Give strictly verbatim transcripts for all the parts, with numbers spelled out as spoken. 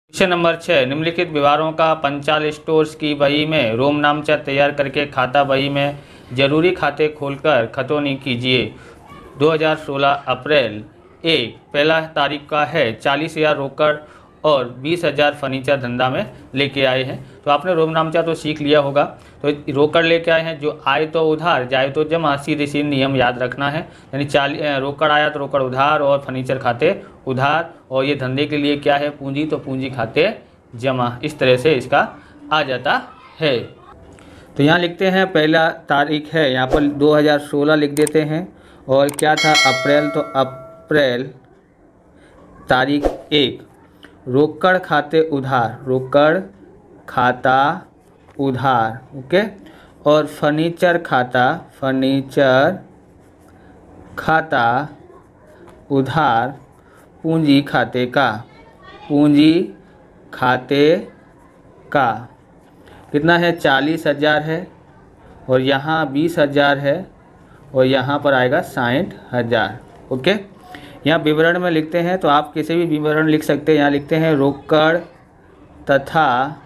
Question number छः, निम्नलिखित विवरणों का पंचाल स्टोर्स की बही में रोम नामचा तैयार करके खाता बही में जरूरी खाते खोलकर खतौनी कीजिए। दो हज़ार सोलह अप्रैल एक पहला तारीख का है, चालीस हज़ार रोकड़ और बीस हज़ार फर्नीचर धंधा में लेके आए हैं। तो आपने रोम नामचा तो सीख लिया होगा। तो रोकड़ लेके आए हैं, जो आए तो उधार जाए तो जमा, सीधे सीधे नियम याद रखना है। यानी चालीस रोकड़ आया तो रोकड़ उधार और फर्नीचर खाते उधार, और ये धंधे के लिए क्या है, पूंजी, तो पूंजी खाते जमा। इस तरह से इसका आ जाता है। तो यहाँ लिखते हैं पहला तारीख है, यहाँ पर दो हज़ार सोलह लिख देते हैं। और क्या था, अप्रैल, तो अप्रैल तारीख एक, रोकड़ खाते उधार, रोकड़ खाता उधार, ओके। और फर्नीचर खाता, फर्नीचर खाता उधार पूंजी खाते का, पूंजी खाते का कितना है, चालीस हज़ार है, और यहाँ बीस हज़ार है, और यहाँ पर आएगा साठ हज़ार, ओके। यहाँ विवरण में लिखते हैं, तो आप किसी भी विवरण लिख सकते हैं। यहाँ लिखते हैं रोकड़ तथा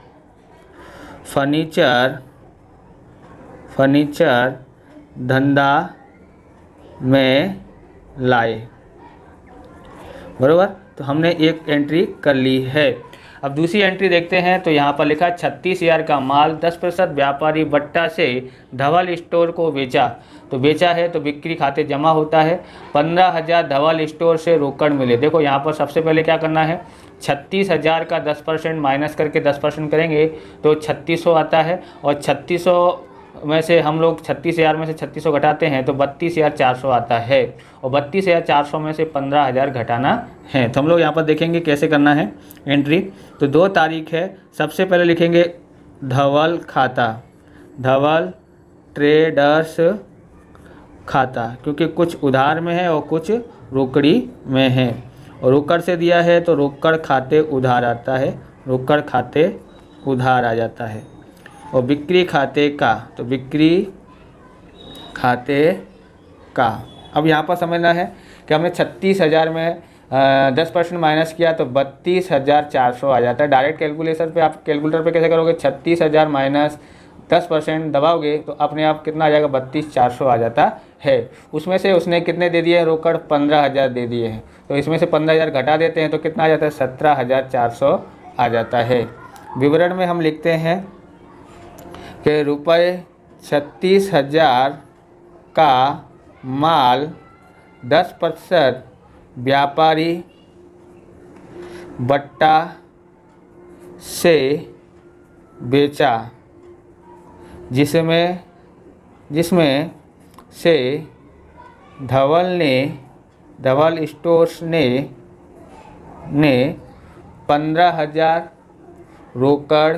फर्नीचर फर्नीचर धंधा में लाए, बराबर। तो हमने एक एंट्री कर ली है। अब दूसरी एंट्री देखते हैं, तो यहाँ पर लिखा छत्तीस हज़ार का माल दस प्रतिशत व्यापारी बट्टा से धवल स्टोर को बेचा। तो बेचा है तो बिक्री खाते जमा होता है। पंद्रह हज़ार धवल स्टोर से रोकड़ मिले। देखो यहाँ पर सबसे पहले क्या करना है, छत्तीस हज़ार का दस परसेंट माइनस करके दस परसेंट करेंगे तो छत्तीस सौ आता है, और छत्तीस सौ में से हम लोग छत्तीस हज़ार में से छत्तीस सौ घटाते हैं तो बत्तीस हज़ार चार सौ आता है, और बत्तीस हज़ार चार सौ में से पंद्रह हज़ार घटाना है। तो हम लोग यहाँ पर देखेंगे कैसे करना है एंट्री। तो दो तारीख है, सबसे पहले लिखेंगे धवल खाता, धवल ट्रेडर्स खाता, क्योंकि कुछ उधार में है और कुछ रोकड़ी में है। और रोकड़ से दिया है तो रोकड़ खाते उधार आता है, रोकड़ खाते उधार आ जाता है। और बिक्री खाते का, तो बिक्री खाते का। अब यहाँ पर समझना है कि हमने छत्तीस हज़ार में दस परसेंट माइनस किया तो बत्तीस हज़ार चार सौ आ जाता है। डायरेक्ट कैलकुलेशन पे आप कैलकुलेटर पे कैसे करोगे, छत्तीस हज़ार माइनस दस परसेंट दबाओगे तो अपने आप कितना आ जाएगा, बत्तीस चार सौ आ जाता है। उसमें से उसने कितने दे दिए हैं, रोकड़ पंद्रह हज़ार दे दिए हैं, तो इसमें से पंद्रह हज़ार घटा देते हैं तो कितना आ जाता है, सत्रह हज़ार चार सौ आ जाता है। विवरण में हम लिखते हैं कि रुपये छत्तीस हज़ार का माल दस प्रतिशत व्यापारी बट्टा से बेचा, जिसमें जिसमें से धवल ने धवल स्टोर्स ने ने पंद्रह हज़ार रोकड़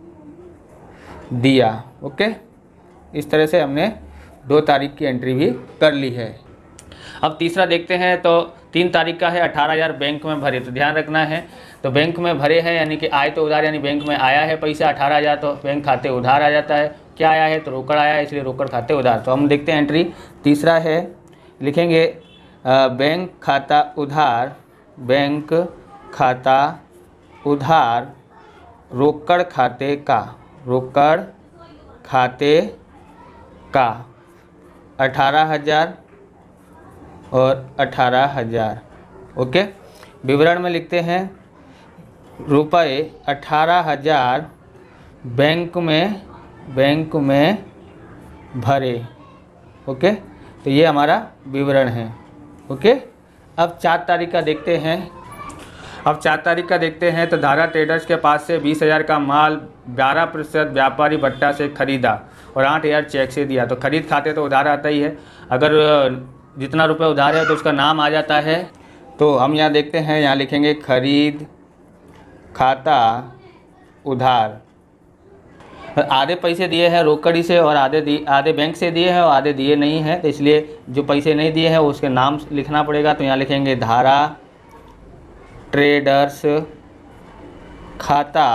दिया, ओके। इस तरह से हमने दो तारीख की एंट्री भी कर ली है। अब तीसरा देखते हैं, तो तीन तारीख का है, अठारह हज़ार बैंक में भरे। तो ध्यान रखना है, तो बैंक में भरे हैं यानी कि आए तो उधार, यानी बैंक में आया है पैसा अठारह हज़ार, तो बैंक खाते उधार आ जाता है। क्या आया है, तो रोकड़ आया है, इसलिए रोकड़ खाते उधार। तो हम देखते हैं एंट्री। तीसरा है, लिखेंगे बैंक खाता उधार, बैंक खाता उधार रोकड़ खाते का, रोकड़ खाते का अठारह हज़ार और अठारह हज़ार, ओके। विवरण में लिखते हैं रुपये अठारह हज़ार बैंक में बैंक में भरे, ओके। तो ये हमारा विवरण है, ओके। अब चार तारीख का देखते हैं। अब चार तारीख का देखते हैं, तो धारा ट्रेडर्स के पास से बीस हज़ार का माल बारह प्रतिशत व्यापारी बट्टा से खरीदा और आठ हज़ार चेक से दिया। तो खरीद खाते तो उधार आता ही है, अगर जितना रुपए उधार है तो उसका नाम आ जाता है। तो हम यहाँ देखते हैं, यहाँ लिखेंगे खरीद खाता उधार। आधे पैसे दिए हैं रोकड़ी से और आधे दिए आधे बैंक से दिए हैं और आधे दिए नहीं हैं, तो इसलिए जो पैसे नहीं दिए हैं उसके नाम लिखना पड़ेगा। तो यहाँ लिखेंगे धारा ट्रेडर्स खाता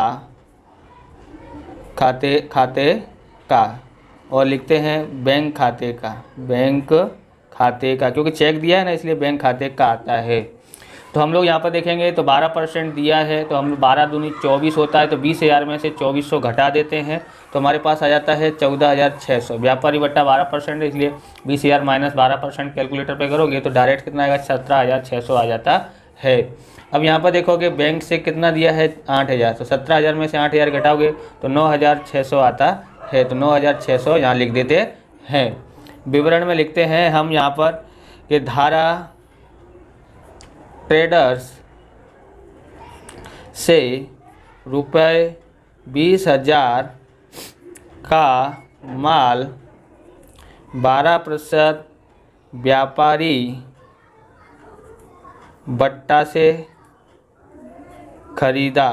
खाते खाते का, और लिखते हैं बैंक खाते का, बैंक खाते का, क्योंकि चेक दिया है ना इसलिए बैंक खाते का आता है। तो हम लोग यहाँ पर देखेंगे तो बारह परसेंट दिया है, तो हम बारह दूनी चौबीस होता है, तो बीस हज़ार में से चौबीस सौ घटा देते हैं तो हमारे पास आ जाता है चौदह हज़ार छः सौ। व्यापारी बट्टा बारह परसेंट है, इसलिए बीस हज़ार माइनस बारह परसेंट कैलकुलेटर पे करोगे तो डायरेक्ट कितना आएगा, सत्रह हज़ार छः सौ आ जाता है। अब यहाँ पर देखोगे बैंक से कितना दिया है, आठ हज़ार, तो सत्रह हज़ार में से आठ हज़ार घटाओगे तो नौ हज़ार छः सौ आता है, तो नौ हज़ार छः सौ यहाँ लिख देते हैं। विवरण में लिखते हैं हम यहाँ पर कि धारा ट्रेडर्स से रुपये बीस हज़ार का माल बारह प्रतिशत व्यापारी बट्टा से खरीदा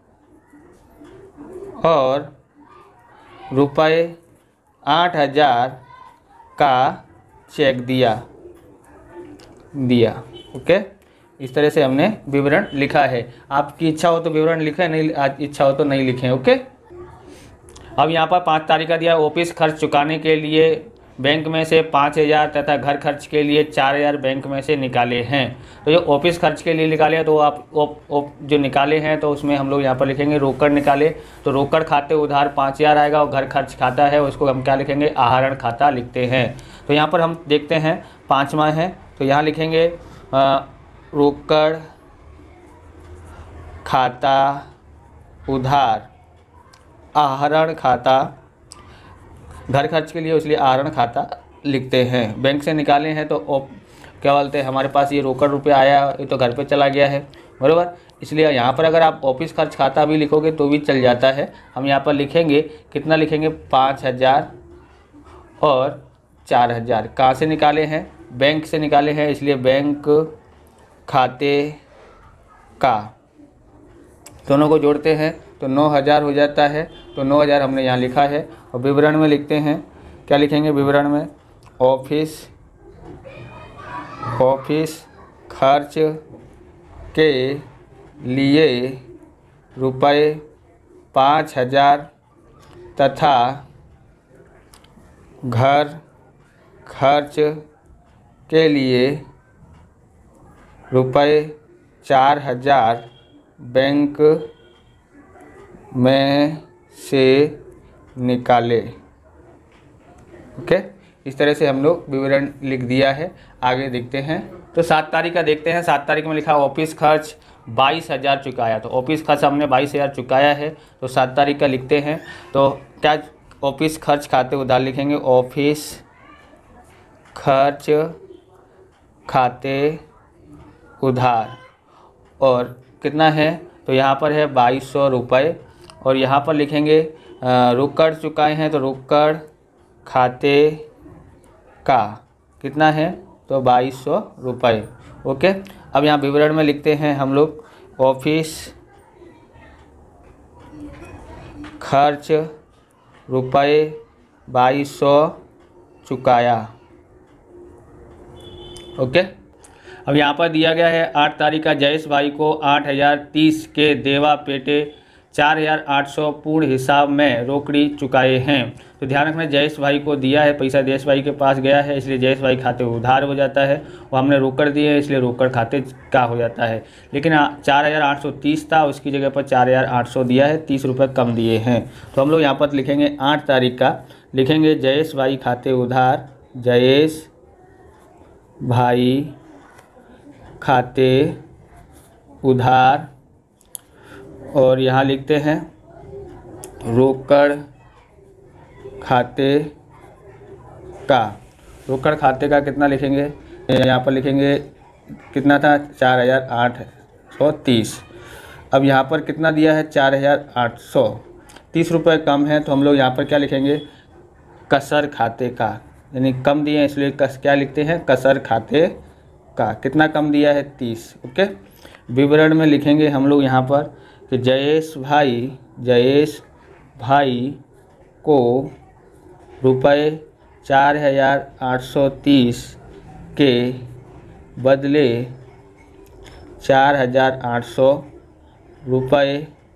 और रुपये आठ हज़ार का चेक दिया दिया ओके। इस तरह से हमने विवरण लिखा है। आपकी इच्छा हो तो विवरण लिखें, नहीं इच्छा हो तो नहीं लिखें ओके। अब यहाँ पर पाँच तारीख का दिया, ऑफिस खर्च चुकाने के लिए बैंक में से पाँच हज़ार तथा घर खर्च के लिए चार हज़ार बैंक में से निकाले हैं। तो ये ऑफिस खर्च के लिए निकाले तो आप ओप, ओप, जो निकाले हैं तो उसमें हम लोग यहाँ पर लिखेंगे रोकड़ निकाले, तो रोकड़ खाते उधार पाँच हज़ार आएगा और घर खर्च खाता है उसको हम क्या लिखेंगे, आहरण खाता लिखते हैं। तो यहाँ पर हम देखते हैं पाँचवा है, तो यहाँ लिखेंगे रोकड़ खाता उधार आहरण खाता, घर खर्च के लिए इसलिए आहरण खाता लिखते हैं। बैंक से निकाले हैं तो क्या बोलते हैं, हमारे पास ये रोकड़ रुपया आया, ये तो घर पे चला गया है बराबर, इसलिए यहाँ पर अगर आप ऑफिस खर्च खाता भी लिखोगे तो भी चल जाता है। हम यहाँ पर लिखेंगे कितना लिखेंगे, पाँच हज़ार और चार हज़ार। कहाँ से निकाले हैं, बैंक से निकाले हैं, इसलिए बैंक खाते का दोनों को जोड़ते हैं तो नौ हज़ार हो जाता है, तो नौ हज़ार हमने यहाँ लिखा है। और विवरण में लिखते हैं, क्या लिखेंगे विवरण में, ऑफिस ऑफिस खर्च के लिए रुपये पाँच हज़ार तथा घर खर्च के लिए रुपये चार हज़ार बैंक में से निकाले ओके। इस तरह से हम लोग विवरण लिख दिया है। आगे देखते हैं तो सात तारीख का देखते हैं। सात तारीख में लिखा ऑफिस खर्च बाईस हज़ार चुकाया, तो ऑफिस खर्च हमने बाईस हज़ार चुकाया है, तो सात तारीख का लिखते हैं। तो क्या ऑफिस खर्च खाते उधार लिखेंगे, ऑफिस खर्च खाते उधार और कितना है, तो यहाँ पर है बाईस सौ रुपये और यहाँ पर लिखेंगे रोकड़ चुकाए हैं तो रोकड़ खाते का कितना है, तो बाईस सौ रुपये ओके। अब यहाँ विवरण में लिखते हैं हम लोग ऑफिस खर्च रुपये बाईस सौ चुकाया ओके। अब यहाँ पर दिया गया है आठ तारीख का जयेश भाई को आठ हज़ार तीस के देवा पेटे चार हज़ार आठ सौ पूर्ण हिसाब में रोकड़ी चुकाए हैं। तो ध्यान रखना जयेश भाई को दिया है पैसा, जयेश भाई के पास गया है इसलिए जयेश भाई खाते उधार हो जाता है, वो हमने रोकड़ दिए इसलिए रोकड़ खाते का हो जाता है। लेकिन चार हज़ार आठ सौ तीस था, उसकी जगह पर चार हज़ार आठ सौ दिया है, तीस रुपये कम दिए हैं। तो हम लोग यहाँ पर लिखेंगे आठ तारीख का लिखेंगे जयेश भाई खाते उधार, जयेश भाई खाते उधार और यहाँ लिखते हैं रोकड़ खाते का, रोकड़ खाते का कितना लिखेंगे, यहाँ पर लिखेंगे कितना था, चार हज़ार आठ सौ तीस। अब यहाँ पर कितना दिया है, चार हज़ार आठ सौ तीस रुपये कम है, तो हम लोग यहाँ पर क्या लिखेंगे, कसर खाते का, यानी कम दिए हैं इसलिए कस क्या लिखते हैं, कसर खाते का। कितना कम दिया है, तीस ओके। विवरण में लिखेंगे हम लोग यहाँ पर कि जयेश भाई जयेश भाई को रुपये चार हज़ार आठ सौ तीस के बदले चार हज़ार आठ सौ रुपये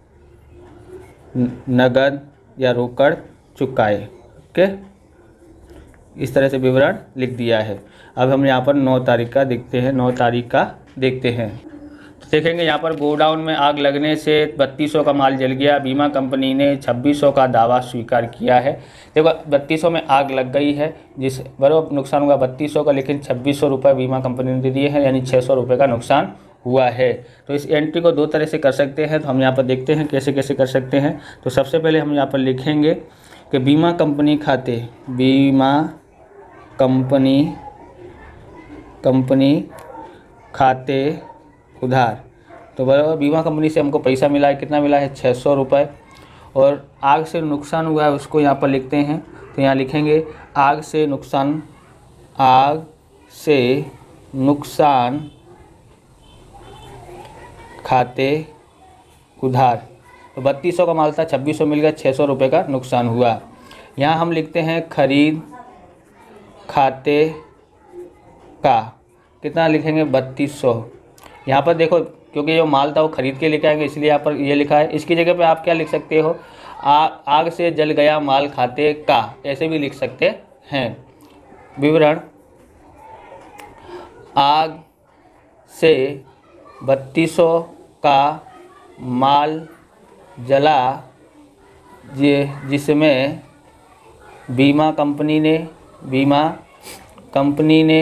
नगद या रोकड़ चुकाए ओके। इस तरह से विवरण लिख दिया है। अब हम यहाँ पर नौ तारीख का देखते हैं, नौ तारीख का देखते हैं। देखेंगे यहाँ पर गोडाउन में आग लगने से बत्तीस सौ का माल जल गया, बीमा कंपनी ने छब्बीस सौ का दावा स्वीकार किया है। देखो बत्तीस सौ में आग लग गई है, जिस बराबर नुकसान हुआ बत्तीस सौ का, लेकिन छब्बीस सौ रुपये बीमा कंपनी ने दे दिए हैं, यानी छः सौ रुपये का नुकसान हुआ है। तो इस एंट्री को दो तरह से कर सकते हैं, तो हम यहाँ पर देखते हैं कैसे कैसे कर सकते हैं। तो सबसे पहले हम यहाँ पर लिखेंगे कि बीमा कंपनी खाते, बीमा कंपनी कंपनी खाते उधार, तो बराबर बीमा कंपनी से हमको पैसा मिला है, कितना मिला है, छः सौ रुपये। और आग से नुकसान हुआ है उसको यहाँ पर लिखते हैं, तो यहाँ लिखेंगे आग से नुकसान, आग से नुकसान खाते उधार। तो बत्तीस सौ का माल था, छब्बीस सौ मिल गया, छः सौ रुपये का नुकसान हुआ। यहाँ हम लिखते हैं खरीद खाते का, कितना लिखेंगे, बत्तीस सौ। यहाँ पर देखो क्योंकि जो माल था वो खरीद के लेके आएंगे, इसलिए यहाँ पर ये लिखा है। इसकी जगह पे आप क्या लिख सकते हो, आ, आग से जल गया माल खाते का, ऐसे भी लिख सकते हैं। विवरण, आग से बत्तीस सौ का माल जला, जे जिसमें बीमा कंपनी ने बीमा कंपनी ने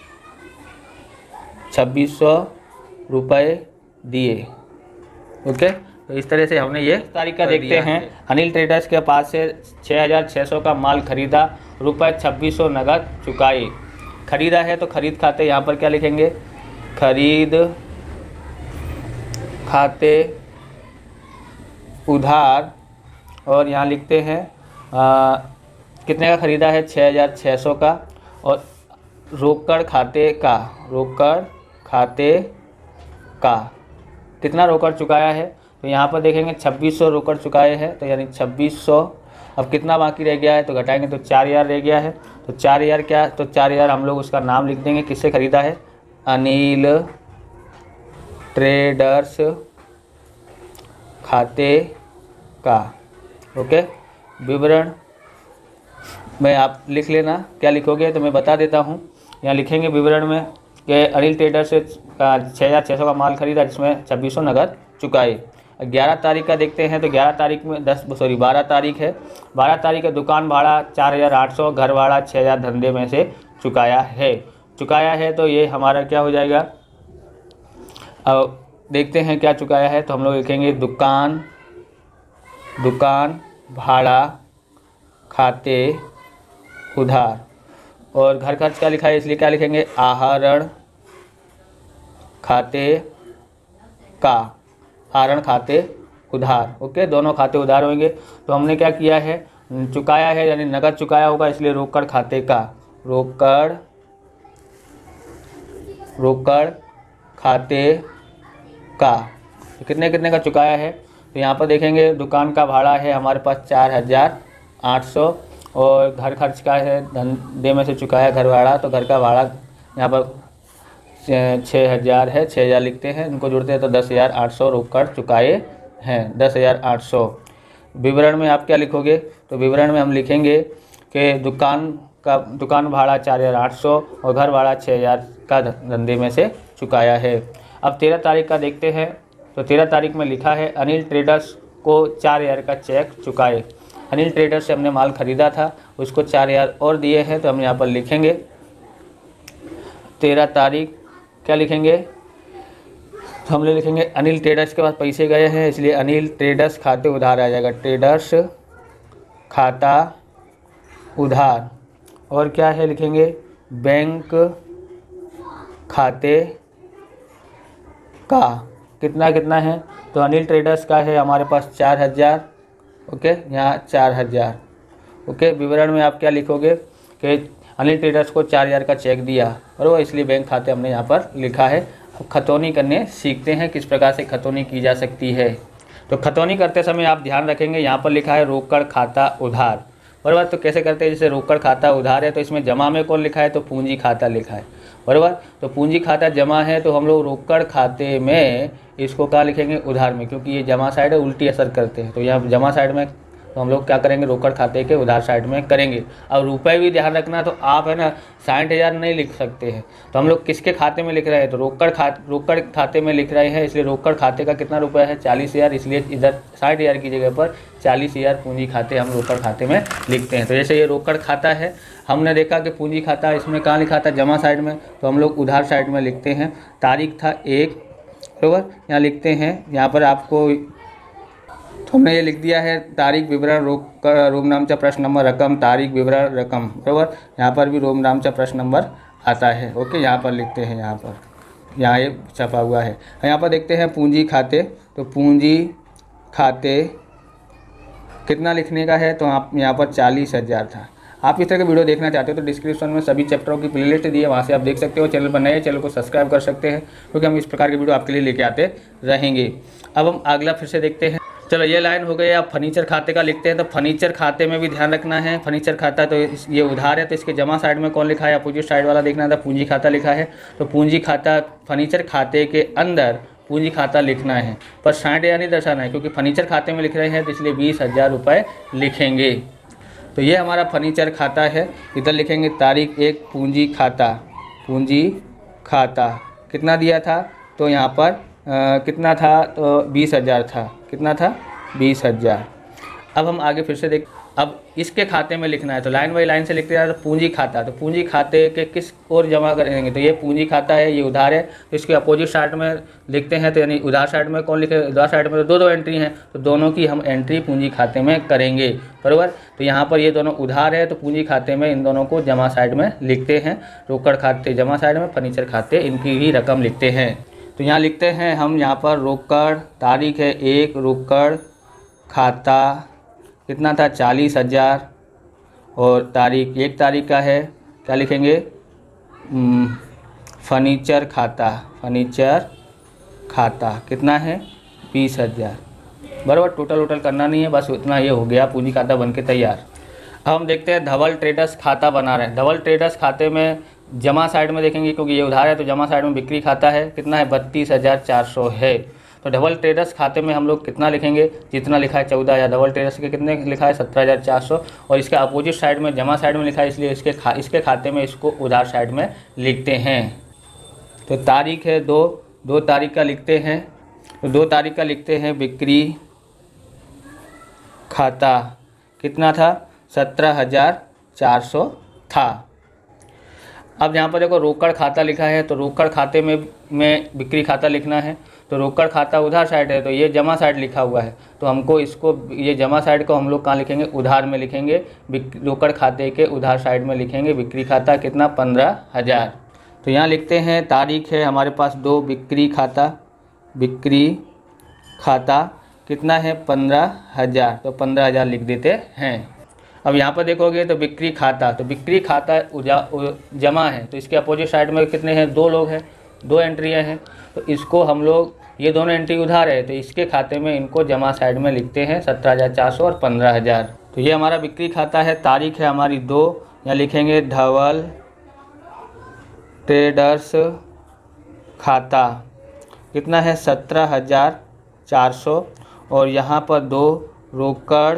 छब्बीस सौ रुपये दिए। ओके, तो इस तरह से हमने ये तारीख का देखते हैं। अनिल ट्रेडर्स के पास से छः हज़ार छः सौ का माल खरीदा, रुपये छब्बीस सौ नगद चुकाए। खरीदा है तो खरीद खाते, यहाँ पर क्या लिखेंगे, खरीद खाते उधार, और यहाँ लिखते हैं आ, कितने का खरीदा है, छः हज़ार छः सौ का, और रोकड़ खाते का, रोकड़ खाते का कितना रोकड़ चुकाया है, तो यहाँ पर देखेंगे छब्बीस सौ रोकड़ चुकाए हैं, तो यानी छब्बीस सौ। अब कितना बाकी रह गया है, तो घटाएंगे तो चार हज़ार रह गया है। तो चार हज़ार क्या, तो चार हज़ार हम लोग उसका नाम लिख देंगे, किससे ख़रीदा है, अनिल ट्रेडर्स खाते का। ओके, विवरण में आप लिख लेना, क्या लिखोगे तो मैं बता देता हूँ। यहाँ लिखेंगे विवरण में कि अनिल ट्रेडर्स से छः हज़ार छः सौ का माल खरीदा, जिसमें छब्बीस सौ नगद चुकाए। ग्यारह तारीख का देखते हैं, तो ग्यारह तारीख में दस सॉरी बारह तारीख है। बारह तारीख का दुकान भाड़ा चार हज़ार आठ सौ, घर भाड़ा छः हज़ार धंधे में से चुकाया है चुकाया है तो ये हमारा क्या हो जाएगा। अब देखते हैं क्या चुकाया है, तो हम लोग लिखेंगे दुकान दुकान भाड़ा खाते उधार, और घर खर्च का लिखा है इसलिए क्या लिखेंगे, आहरण खाते का, आहरण खाते उधार। ओके, दोनों खाते उधार होंगे। तो हमने क्या किया है, चुकाया है यानी नगद चुकाया होगा, इसलिए रोकड़ खाते का, रोकड़ रोकड़ खाते का। तो कितने कितने का चुकाया है, तो यहाँ पर देखेंगे दुकान का भाड़ा है हमारे पास चार हज़ार आठ सौ, और घर खर्च का है धंधे में से चुकाया घर भाड़ा, तो घर का भाड़ा यहाँ पर छः हज़ार है, छः हज़ार लिखते हैं, इनको जोड़ते हैं तो दस हज़ार आठ सौ रोकड़ चुकाए हैं, दस हज़ार आठ सौ। विवरण में आप क्या लिखोगे, तो विवरण में हम लिखेंगे कि दुकान का दुकान भाड़ा चार हज़ार आठ सौ और घर भाड़ा छः हज़ार का धंधे में से चुकाया है। अब तेरह तारीख का देखते हैं, तो तेरह तारीख में लिखा है अनिल ट्रेडर्स को चार हज़ार का चेक चुकाए। अनिल ट्रेडर्स से हमने माल ख़रीदा था, उसको चार हज़ार और दिए हैं, तो हम यहाँ पर लिखेंगे तेरह तारीख क्या लिखेंगे, तो हम लोग लिखेंगे अनिल ट्रेडर्स के पास पैसे गए हैं, इसलिए अनिल ट्रेडर्स खाते उधार आ जाएगा, ट्रेडर्स खाता उधार। और क्या है लिखेंगे, बैंक खाते का, कितना कितना है, तो अनिल ट्रेडर्स का है हमारे पास चार हज़ार। ओके, यहाँ चार हज़ार। ओके, विवरण में आप क्या लिखोगे कि अनिल ट्रेडर्स को चार हज़ार का चेक दिया, बराबर, इसलिए बैंक खाते हमने यहाँ पर लिखा है। अब खतौनी करने सीखते हैं, किस प्रकार से खतौनी की जा सकती है। तो खतौनी करते समय आप ध्यान रखेंगे, यहाँ पर लिखा है रोकड़ खाता उधार, बराबर। तो कैसे करते हैं, जैसे रोकड़ खाता उधार है तो इसमें जमा में कौन लिखा है, तो पूंजी खाता लिखा है, बराबर। तो पूंजी खाता जमा है, तो हम लोग रोकड़ खाते में इसको क्या लिखेंगे, उधार में, क्योंकि ये जमा साइड है, उल्टी असर करते हैं, तो यहाँ जमा साइड में तो हम लोग क्या करेंगे, रोकड़ खाते के उधार साइड में करेंगे। अब रुपए भी ध्यान रखना, तो आप है ना साठ हज़ार नहीं लिख सकते हैं, तो हम लोग किसके खाते में लिख रहे हैं, तो रोकड़ खा रोकड़ खाते में लिख रहे हैं, इसलिए रोकड़ खाते का कितना रुपया है, चालीस हज़ार, इसलिए इधर साठ हज़ार की जगह पर चालीस हज़ार पूंजी खाते हम रोकड़ खाते में लिखते हैं। तो जैसे ये रोकड़ खाता है, हमने देखा कि पूंजी खाता इसमें कहाँ लिखा था, जमा साइड में, तो हम लोग उधार साइड में लिखते हैं। तारीख था एक, बराबर, यहाँ लिखते हैं, यहाँ पर आपको तो हमने ये लिख दिया है तारीख विवरण रोक रोम नामचा प्रश्न नंबर रकम, तारीख विवरण रकम, बराबर। यहाँ पर भी रोम नामचा प्रश्न नंबर आता है, ओके। यहाँ पर लिखते हैं, यहाँ पर यहाँ ये छपा हुआ है। यहाँ पर देखते हैं पूंजी खाते, तो पूंजी खाते कितना लिखने का है, तो आप यहाँ पर चालीस हज़ार था। आप इस तरह के वीडियो देखना चाहते हो तो डिस्क्रिप्शन में सभी चैप्टरों की प्लेलिस्ट दी है, वहाँ से आप देख सकते हो। चैनल पर नए हैं, चैनल को सब्सक्राइब कर सकते हैं, क्योंकि हम इस प्रकार की वीडियो आपके लिए लेके आते रहेंगे। अब हम अगला फिर से देखते हैं। चलो ये लाइन हो गई। आप फर्नीचर खाते का लिखते हैं, तो फर्नीचर खाते में भी ध्यान रखना है। फर्नीचर खाता तो ये उधार है, तो इसके जमा साइड में कौन लिखा है, अपोजिट साइड वाला देखना था, पूंजी खाता लिखा है। तो पूंजी खाता फर्नीचर खाते के अंदर पूंजी खाता लिखना है, पर साठ हज़ार नहीं दर्शाना है, क्योंकि फर्नीचर खाते में लिख रहे हैं, तो इसलिए बीस हज़ार रुपये लिखेंगे। तो ये हमारा फर्नीचर खाता है। इधर लिखेंगे तारीख एक, पूंजी खाता, पूंजी खाता कितना दिया था, तो यहाँ पर आ, कितना था, तो बीस हज़ार था, कितना था, बीस हज़ार। अब हम आगे फिर से देख, अब इसके खाते में लिखना है, तो लाइन बाई लाइन से लिखते हैं। तो पूंजी खाता, तो पूंजी खाते के किस ओर जमा करेंगे, तो ये पूंजी खाता है, ये उधार है, तो इसके अपोजिट साइड में लिखते हैं। तो यानी उधार साइड में कौन लिखे, उधार साइड में तो दो दो एंट्री हैं, तो दोनों की हम एंट्री पूंजी खाते में करेंगे, बराबर। तो यहाँ पर ये दोनों उधार है, तो पूंजी खाते में इन दोनों को जमा साइड में लिखते हैं। रोकड़ खाते जमा साइड में, फर्नीचर खाते इनकी ही रकम लिखते हैं। तो यहाँ लिखते हैं हम, यहाँ पर रोकड़, तारीख है एक, रोकड़ खाता कितना था, चालीस हज़ार, और तारीख एक तारीख का है, क्या लिखेंगे, फर्नीचर खाता, फर्नीचर खाता कितना है, बीस हज़ार, बराबर। टोटल वोटल करना नहीं है, बस उतना ये हो गया, पूंजी खाता बन के तैयार। अब हम देखते हैं धवल ट्रेडर्स खाता बना रहे हैं। धवल ट्रेडर्स खाते में जमा साइड में देखेंगे, क्योंकि ये उधार है, तो जमा साइड में बिक्री खाता है, कितना है, बत्तीस हज़ार चार सौ है। तो डबल ट्रेडर्स खाते में हम लोग कितना लिखेंगे, जितना लिखा है चौदह हज़ार, डबल ट्रेडर्स के कितने लिखा है, सत्रह हज़ार चार सौ, और इसके अपोजिट साइड में जमा साइड में लिखा है, इसलिए इसके खा इसके खाते में इसको उधार साइड में लिखते हैं। तो तारीख है दो, दो तारीख का लिखते हैं, तो दो तारीख का लिखते हैं बिक्री खाता, कितना था, सत्रह हज़ार चार सौ था। अब यहाँ पर देखो रोकड़ खाता लिखा है, तो रोकड़ खाते में में बिक्री खाता लिखना है, तो रोकड़ खाता उधार साइड है, तो ये जमा साइड लिखा हुआ है, तो हमको इसको ये जमा साइड को हम लोग कहाँ लिखेंगे, उधार में लिखेंगे, रोकड़ खाते के उधार साइड में लिखेंगे बिक्री खाता कितना, पंद्रह हज़ार। तो यहाँ लिखते हैं तारीख है हमारे पास दो, बिक्री खाता, बिक्री खाता कितना है, पंद्रह हज़ार, तो पंद्रह हज़ार लिख देते हैं। अब यहाँ पर देखोगे तो बिक्री खाता, तो बिक्री खाता जमा है, तो इसके अपोजिट साइड में कितने हैं, दो लोग हैं, दो एंट्रियाँ हैं, तो इसको हम लोग, ये दोनों एंट्री उधार है, तो इसके खाते में इनको जमा साइड में लिखते हैं सत्रह हज़ार चार सौ और पंद्रह हज़ार। तो ये हमारा बिक्री खाता है। तारीख है हमारी दो, यहाँ लिखेंगे धवल ट्रेडर्स खाता कितना है, सत्रह हज़ार चार सौ, और यहाँ पर दो रोकड़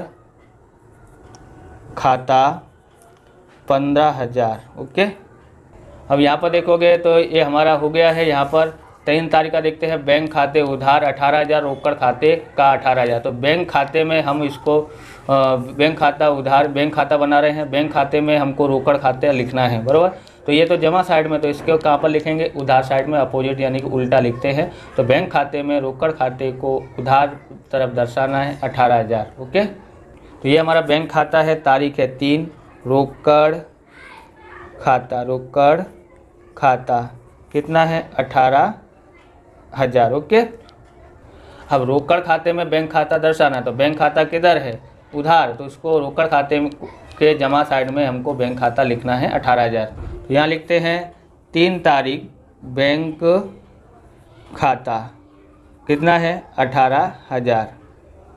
खाता पंद्रह हज़ार, ओके। अब यहाँ पर देखोगे तो ये हमारा हो गया है। यहाँ पर तीन तारीख का देखते हैं, बैंक खाते उधार अठारह हज़ार, रोकड़ खाते का अठारह हज़ार। तो बैंक खाते में हम इसको बैंक खाता उधार बैंक खाता बना रहे हैं, बैंक खाते में हमको रोकड़ खाते लिखना है, बराबर। तो ये तो जमा साइड में, तो इसके कहाँ पर लिखेंगे, उधार साइड में, अपोजिट यानी कि उल्टा लिखते हैं। तो बैंक खाते में रोकड़ खाते को उधार तरफ दर्शाना है अठारह हज़ार, ओके। तो ये हमारा बैंक खाता है, तारीख है तीन, रोकड़ खाता, रोकड़ खाता कितना है, अठारह हज़ार, ओके। अब रोकड़ खाते में बैंक खाता दर्शाना, तो बैंक खाता किधर है, उधार, तो उसको रोकड़ खाते के जमा साइड में हमको बैंक खाता लिखना है अठारह हज़ार। तो यहाँ लिखते हैं तीन तारीख बैंक खाता कितना है, अठारह हज़ार,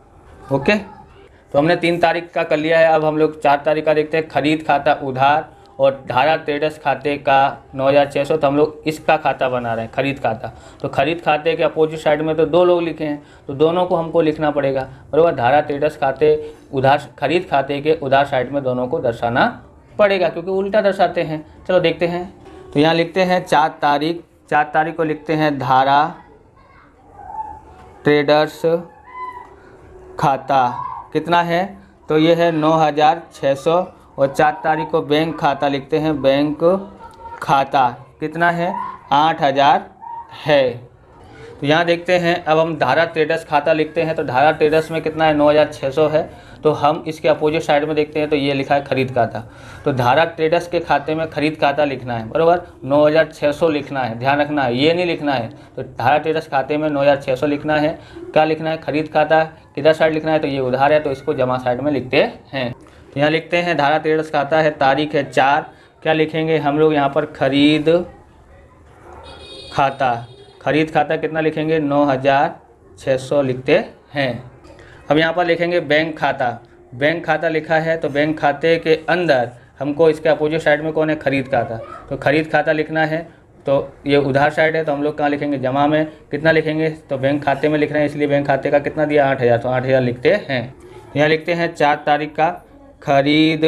ओके। तो हमने तीन तारीख का कर लिया है। अब हम लोग चार तारीख का देखते हैं, खरीद खाता उधार और धारा ट्रेडर्स खाते का नौ हज़ार छः सौ, तो हम लोग इसका खाता बना रहे हैं, खरीद खाता। तो खरीद खाते के अपोजिट साइड में तो दो लोग लिखे हैं, तो दोनों को हमको लिखना पड़ेगा, बराबर। धारा ट्रेडर्स खाते उधार खरीद खाते के उधार साइड में दोनों को दर्शाना पड़ेगा, क्योंकि उल्टा दर्शाते हैं। चलो देखते हैं। तो यहाँ लिखते हैं चार तारीख, चार तारीख को लिखते हैं धारा ट्रेडर्स खाता कितना है, तो ये है नौ हज़ार छः सौ, और चार तारीख को बैंक खाता लिखते हैं, बैंक खाता कितना है, आठ हज़ार है। तो यहाँ देखते हैं, अब हम धारा ट्रेडर्स खाता लिखते हैं, तो धारा ट्रेडर्स में कितना है, नौ हज़ार छः सौ है। तो हम इसके अपोजिट साइड में देखते हैं, तो ये लिखा है खरीद खाता। तो धारा ट्रेडर्स के खाते में खरीद खाता लिखना है, बराबर। नौ हज़ार छः सौ लिखना है, ध्यान रखना है, ये नहीं लिखना है। तो धारा ट्रेडर्स खाते में नौ हज़ार छः सौ लिखना है। क्या लिखना है, खरीद खाता किधर साइड लिखना है, तो ये उधार है, तो इसको जमा साइड में लिखते हैं। तो यहाँ लिखते हैं धारा ट्रेडर्स खाता है, तारीख है चार, क्या लिखेंगे हम लोग यहाँ पर, खरीद खाता। खरीद खाता कितना लिखेंगे, नौ हज़ार छः सौ लिखते हैं। अब यहाँ पर लिखेंगे बैंक खाता। बैंक खाता लिखा है, तो बैंक खाते के अंदर हमको इसके अपोजिट साइड में कौन है, खरीद खाता। तो खरीद खाता लिखना है, तो ये उधार साइड है, तो हम लोग कहाँ लिखेंगे, जमा में। कितना लिखेंगे, तो बैंक खाते में लिख रहे हैं, इसलिए बैंक खाते का कितना दिया, आठ हज़ार, तो आठ हज़ार लिखते हैं। यहाँ लिखते हैं चार तारीख का खरीद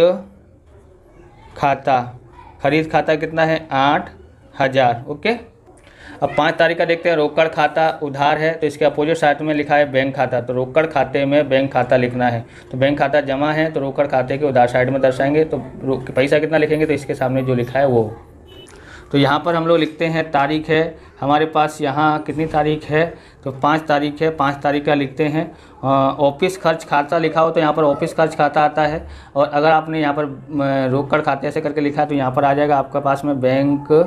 खाता। खरीद खाता कितना है, आठ हज़ार, ओके। अब पाँच तारीख का देखते हैं, रोकड़ खाता उधार है, तो इसके अपोजिट साइड में लिखा है बैंक खाता। तो रोकड़ खाते में बैंक खाता लिखना है, तो बैंक खाता जमा है, तो रोकड़ खाते के उधार साइड में दर्शाएंगे। तो पैसा कितना लिखेंगे, तो इसके सामने जो लिखा है वो। तो यहाँ पर हम लोग लिखते हैं तारीख है हमारे पास, यहाँ कितनी तारीख है, तो पाँच तारीख है। पाँच तारीख का लिखते हैं। ऑफिस खर्च खाता लिखा हो, तो यहाँ पर ऑफिस खर्च खाता आता है। और अगर आपने यहाँ पर रोकड़ खाते ऐसे करके लिखा है, तो यहाँ पर आ जाएगा आपके पास में बैंक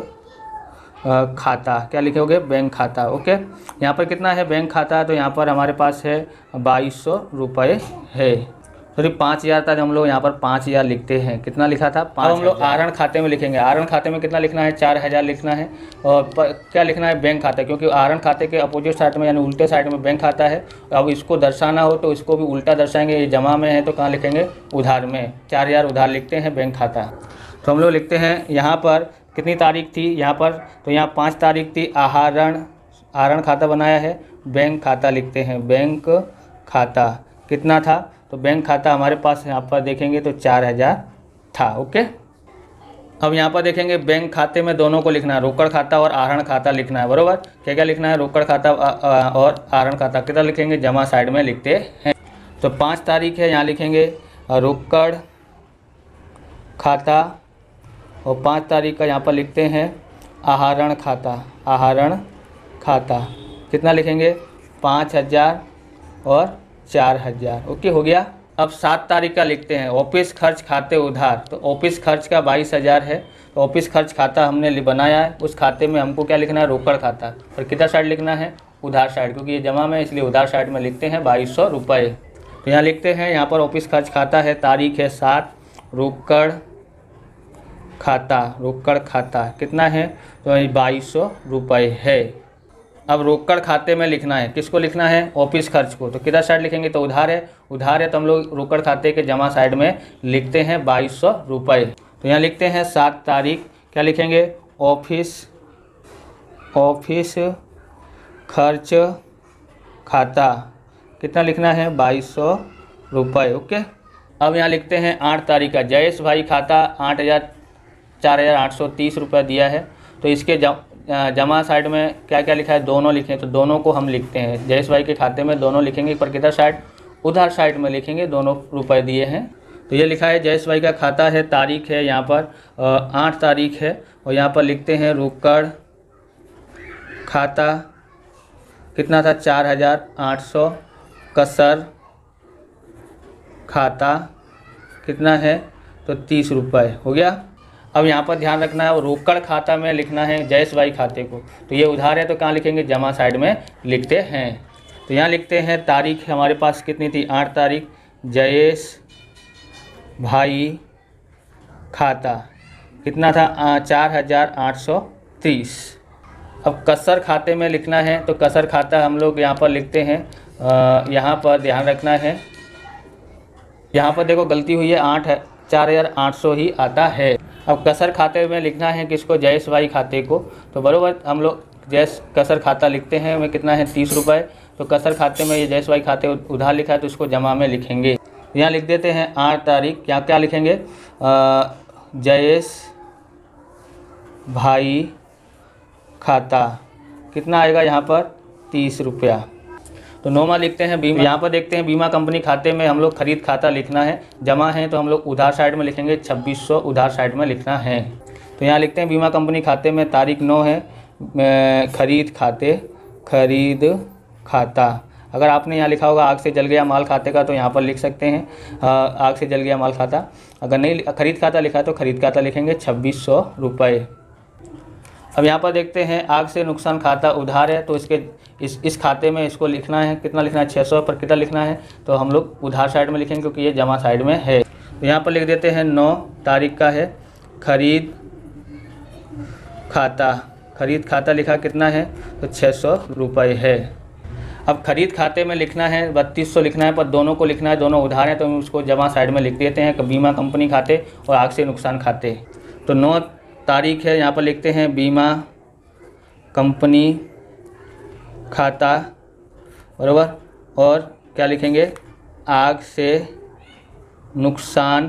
खाता। क्या लिखोगे, बैंक खाता, ओके। यहाँ पर कितना है बैंक खाता, तो यहाँ पर हमारे पास है बाईस सौ रुपये है। सॉरी पाँच हज़ार था, हम लोग यहाँ पर पाँच हज़ार लिखते हैं। कितना लिखा था, पाँच। हम लोग आहरण खाते में लिखेंगे। आहरण खाते में कितना लिखना है, चार हज़ार लिखना है। और क्या लिखना है, बैंक खाता, क्योंकि आहरण खाते के अपोजिट साइड में यानी उल्टे साइड में बैंक खाता है। अब इसको दर्शाना हो तो इसको भी उल्टा दर्शाएंगे। ये जमा में है तो कहाँ लिखेंगे, उधार में। चार हज़ार उधार लिखते हैं, बैंक खाता। तो हम लोग लिखते हैं यहाँ पर कितनी तारीख थी यहाँ पर, तो यहाँ पाँच तारीख थी। आहरण आहरण खाता बनाया है, बैंक खाता लिखते हैं, बैंक खाता कितना था, तो बैंक खाता हमारे पास यहाँ पर देखेंगे तो चार हज़ार था, ओके। अब यहाँ पर देखेंगे बैंक खाते में दोनों को लिखना है, रोकड़ खाता और आहरण खाता लिखना है, बराबर। क्या क्या लिखना है, रोकड़ खाता और आहरण खाता। कितना लिखेंगे, जमा साइड में लिखते हैं। तो पाँच तारीख है, यहाँ लिखेंगे रोकड़ खाता, और पाँच तारीख का यहाँ पर लिखते हैं आहरण खाता। आहरण खाता कितना लिखेंगे, पाँच हज़ार और चार हज़ार, ओके हो गया। अब सात तारीख का लिखते हैं ऑफिस खर्च खाते उधार। तो ऑफिस खर्च का बाईस हज़ार है, तो ऑफिस खर्च खाता हमने बनाया है। उस खाते में हमको क्या लिखना है, रोकड़ खाता। और किधर साइड लिखना है, उधार साइड, क्योंकि ये जमा में इसलिए उधार साइड में लिखते हैं बाईस सौ रुपये। तो यहाँ लिखते हैं, यहाँ पर ऑफिस खर्च खाता है, तारीख है सात, रोकड़ खाता, रोकड़ खाता कितना है, तो बाईस सौ रुपये है। अब रोकड़ खाते में लिखना है, किसको लिखना है, ऑफिस खर्च को। तो किधर साइड लिखेंगे, तो उधार है, उधार है तो हम लोग रोकड़ खाते के जमा साइड में लिखते हैं बाईस सौ रुपये। तो यहाँ लिखते हैं सात तारीख, क्या लिखेंगे, ऑफिस ऑफिस खर्च खाता कितना लिखना है, बाईस सौ रुपये, ओके। अब यहाँ लिखते हैं आठ तारीख का जयेश भाई खाता आठ हज़ार चार हज़ार आठ सौ तीस रुपये दिया है। तो इसके जमा साइड में क्या क्या लिखा है, दोनों लिखें, तो दोनों को हम लिखते हैं। जयेश भाई के खाते में दोनों लिखेंगे, पर किधर साइड, उधार साइड में लिखेंगे, दोनों रुपए दिए हैं। तो ये लिखा है जयेश भाई का खाता है, तारीख है यहाँ पर आठ तारीख है, और यहाँ पर लिखते हैं रोकड़ खाता कितना था, चार हज़ार आठ सौ। कसर खाता कितना है, तो तीस रुपये हो गया। अब यहाँ पर ध्यान रखना है, रोकड़ खाता में लिखना है जयेश भाई खाते को। तो ये उधार है तो कहाँ लिखेंगे, जमा साइड में लिखते हैं। तो यहाँ लिखते हैं तारीख हमारे पास कितनी थी, आठ तारीख, जयेश भाई खाता कितना था, चार हज़ार आठ सौ तीस। अब कसर खाते में लिखना है, तो कसर खाता हम लोग यहाँ पर लिखते हैं। यहाँ पर ध्यान रखना है, यहाँ पर देखो गलती हुई है, आठ है चार हज़ार आठ सौ ही आता है। अब कसर खाते में लिखना है किसको, जयेश भाई खाते को। तो बराबर हम लोग जयेश कसर खाता लिखते हैं, में कितना है तीस रुपये। तो कसर खाते में ये जयेश भाई खाते उधार लिखा है तो इसको जमा में लिखेंगे। यहाँ लिख देते हैं आठ तारीख, क्या क्या लिखेंगे, जयेश भाई खाता कितना आएगा यहाँ पर तीस रुपया। तो नौमा लिखते हैं बीमा। यहाँ पर देखते हैं बीमा कंपनी खाते में हम लोग खरीद खाता लिखना है, जमा है तो हम लोग उधार साइड में लिखेंगे छब्बीस सौ उधार साइड में लिखना है। तो यहाँ लिखते हैं बीमा कंपनी खाते में तारीख नौ है, खरीद खाते खरीद खाता। अगर आपने यहाँ लिखा होगा आग से जल गया माल खाते का तो यहाँ पर लिख सकते हैं आग से जल गया माल खाता। अगर नहीं खरीद खाता लिखा है तो खरीद खाता लिखेंगे छब्बीस सौ रुपये। अब यहाँ पर देखते हैं आग से नुकसान खाता उधार है तो इसके इस इस खाते में इसको लिखना है, कितना लिखना है छः सौ पर कितना लिखना है तो हम लोग उधार साइड में लिखेंगे क्योंकि ये जमा साइड में है। तो यहाँ पर लिख देते हैं नौ तारीख का है, खरीद खाता, खरीद खाता लिखा कितना है तो छः सौ रुपये है। अब खरीद खाते में लिखना है बत्तीस सौ लिखना है, पर दोनों को लिखना है, दोनों उधार हैं तो हम उसको जमा साइड में लिख देते हैं, बीमा कंपनी खाते और आग से नुकसान खाते। तो नौ तारीख है, यहाँ पर लिखते हैं बीमा कंपनी खाता बराबर, और क्या लिखेंगे आग से नुकसान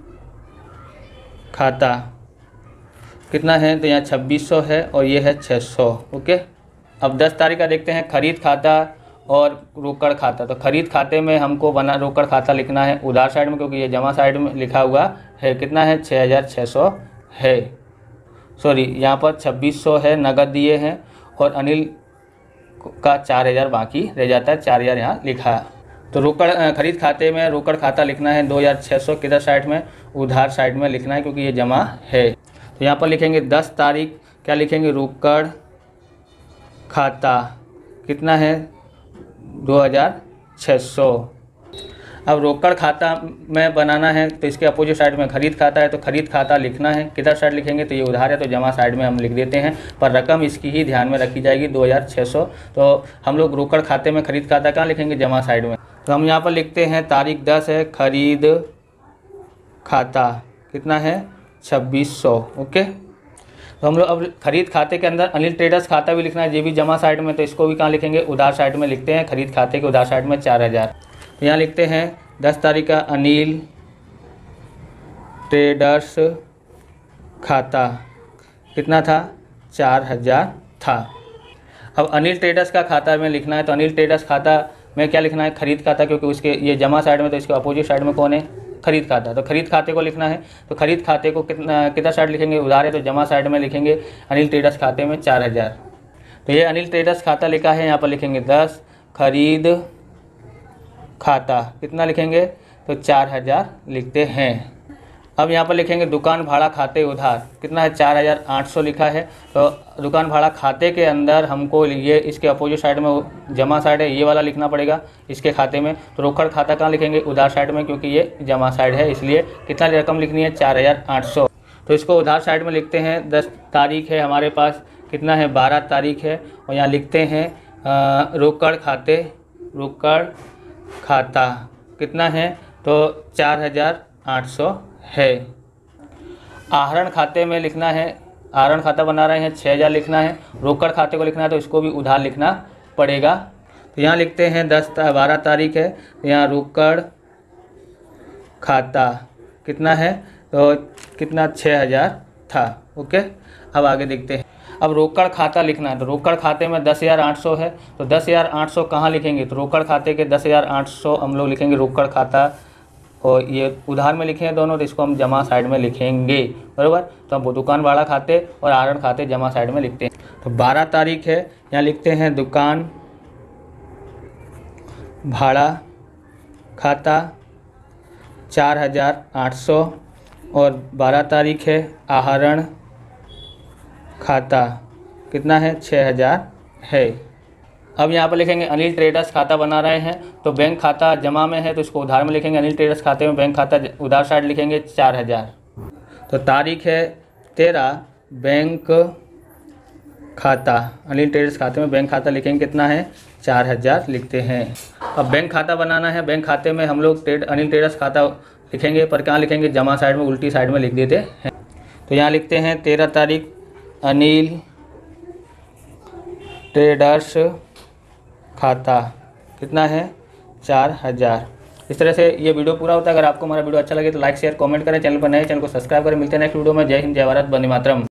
खाता कितना है तो यहाँ छब्बीस सौ है और ये है छः सौ। ओके। अब दस तारीख का देखते हैं खरीद खाता और रोकड़ खाता। तो खरीद खाते में हमको बना रोकड़ खाता लिखना है उधार साइड में क्योंकि ये जमा साइड में लिखा हुआ है, कितना है छः हज़ार छः सौ है, सॉरी यहाँ पर छब्बीस सौ है नगद दिए हैं और अनिल का चार हज़ार बाकी रह जाता है, चार हज़ार यहाँ लिखा है। तो रोकड़ खरीद खाते में रोकड़ खाता लिखना है दो हज़ार छः सौ किधर साइड में उधार साइड में लिखना है क्योंकि ये जमा है। तो यहाँ पर लिखेंगे दस तारीख, क्या लिखेंगे रोकड़ खाता कितना है दो हज़ार छः सौ। अब रोकड़ खाता में बनाना है तो इसके अपोजिट साइड में खरीद खाता है तो खरीद खाता लिखना है, किधर साइड लिखेंगे तो ये उधार है तो जमा साइड में हम लिख देते हैं, पर रकम इसकी ही ध्यान में रखी जाएगी दो हज़ार छः सौ। तो हम लोग रोकड़ खाते में खरीद खाता कहाँ लिखेंगे जमा साइड में। तो हम यहाँ पर लिखते हैं तारीख दस है, खरीद खाता कितना है छब्बीस सौ। ओके। तो हम लोग अब खरीद खाते के अंदर अनिल ट्रेडर्स खाता भी लिखना है, ये भी जमा साइड में, तो इसको भी कहाँ लिखेंगे उधार साइड में लिखते हैं, खरीद खाते के उधार साइड में चार हज़ार। तो यहाँ लिखते हैं दस तारीख का अनिल ट्रेडर्स खाता कितना था चार हज़ार था। अब अनिल ट्रेडर्स का खाता में लिखना है तो अनिल ट्रेडर्स खाता में क्या लिखना है खरीद खाता, क्योंकि उसके ये जमा साइड में तो इसके अपोजिट साइड में कौन है खरीद खाता। तो खरीद खाते को लिखना है तो खरीद खाते को कितना कितना साइड लिखेंगे उधार है तो जमा साइड में लिखेंगे अनिल ट्रेडर्स खाते में चार हज़ार। तो ये अनिल ट्रेडर्स खाता लिखा है, यहाँ पर लिखेंगे दस खरीद खाता कितना लिखेंगे तो चार हज़ार लिखते हैं। अब यहाँ पर लिखेंगे दुकान भाड़ा खाते उधार कितना है चार हज़ार आठ सौ लिखा है। तो दुकान भाड़ा खाते के अंदर हमको ये इसके अपोजिट साइड में जमा साइड है ये वाला लिखना पड़ेगा इसके खाते में। तो रोकड़ खाता कहाँ लिखेंगे उधार साइड में क्योंकि ये जमा साइड है, इसलिए कितना रकम लिखनी है चार हज़ार आठ सौ। तो इसको उधार साइड में लिखते हैं। दस तारीख है हमारे पास, कितना है बारह तारीख है, और यहाँ लिखते हैं रोकड़ खाते रोकड़ खाता कितना है तो चार हज़ार आठ सौ है। आहरण खाते में लिखना है, आहरण खाता बना रहे हैं छः हज़ार लिखना है, रोकड़ खाते को लिखना है तो इसको भी उधार लिखना पड़ेगा। तो यहाँ लिखते हैं दस बारह तारीख है, यहाँ रोकड़ खाता कितना है तो कितना छः हज़ार था। ओके। अब आगे देखते हैं। अब रोकड़ खाता लिखना है तो रोकड़ खाते में दस हज़ार आठ सौ है, तो दस हज़ार आठ सौ कहाँ लिखेंगे तो रोकड़ खाते के दस हज़ार आठ सौ हम लोग लिखेंगे रोकड़ खाता, और ये उधार में लिखे हैं दोनों तो इसको हम जमा साइड में लिखेंगे बराबर। तो हम दुकान भाड़ा खाते और आहरण खाते जमा साइड में लिखते हैं। तो बारह तारीख है, यहाँ लिखते हैं दुकान भाड़ा खाता चार हज़ार आठ सौ, और बारह तारीख है आहरण खाता कितना है छः हज़ार है। अब यहाँ पर लिखेंगे अनिल ट्रेडर्स खाता बना रहे हैं तो बैंक खाता जमा में है तो इसको उधार में लिखेंगे, अनिल ट्रेडर्स खाते में बैंक खाता उधार साइड लिखेंगे चार हज़ार। तो तारीख है तेरह, बैंक खाता अनिल ट्रेडर्स खाते में बैंक खाता लिखेंगे कितना है चार हज़ार लिखते हैं। अब बैंक खाता बनाना है, बैंक खाते में हम लोग ट्रेड अनिल ट्रेडर्स खाता लिखेंगे, पर कहाँ लिखेंगे जमा साइड में उल्टी साइड में लिख देते हैं। तो यहाँ लिखते हैं तेरह तारीख अनिल ट्रेडर्स खाता कितना है, चार हज़ार। इस तरह से ये वीडियो पूरा होता है। अगर आपको हमारा वीडियो अच्छा लगे तो लाइक शेयर कमेंट करें, चैनल पर नए चैनल को सब्सक्राइब करें। मिलते हैं नेक्स्ट वीडियो में। जय हिंद, जय भारत, वंदे मातरम।